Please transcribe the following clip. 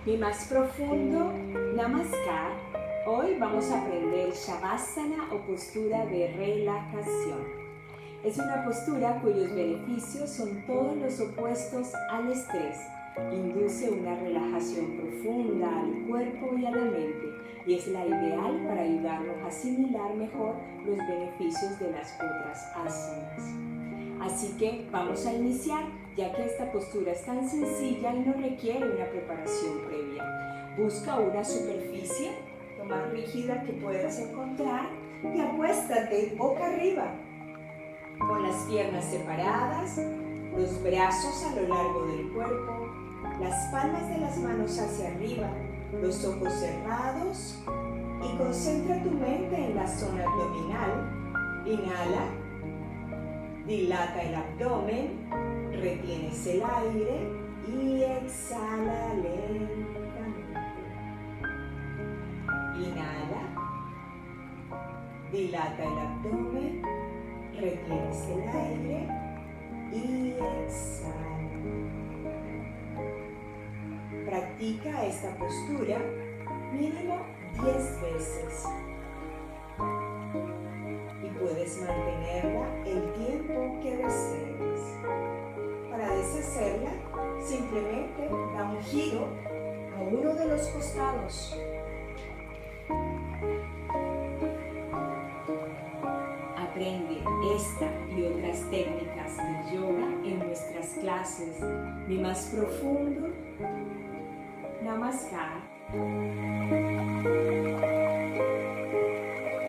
Mi más profundo Namaskar. Hoy vamos a aprender Shavasana o postura de relajación. Es una postura cuyos beneficios son todos los opuestos al estrés. Induce una relajación profunda al cuerpo y a la mente y es la ideal para ayudarnos a asimilar mejor los beneficios de las otras asanas. Así que vamos a iniciar, ya que esta postura es tan sencilla y no requiere una preparación previa. Busca una superficie lo más rígida que puedas encontrar y acuéstate boca arriba, con las piernas separadas, los brazos a lo largo del cuerpo, las palmas de las manos hacia arriba, los ojos cerrados y concentra tu mente en la zona abdominal. Inhala, dilata el abdomen, retienes el aire y exhala lentamente. Inhala, dilata el abdomen, retienes el aire y exhala. Practica esta postura mínimo 10 veces y puedes mantenerla el tiempo que desees. Para deshacerla, simplemente da un giro a uno de los costados. Aprende esta y otras técnicas de yoga en nuestras clases. Mi más profundo Namaskar.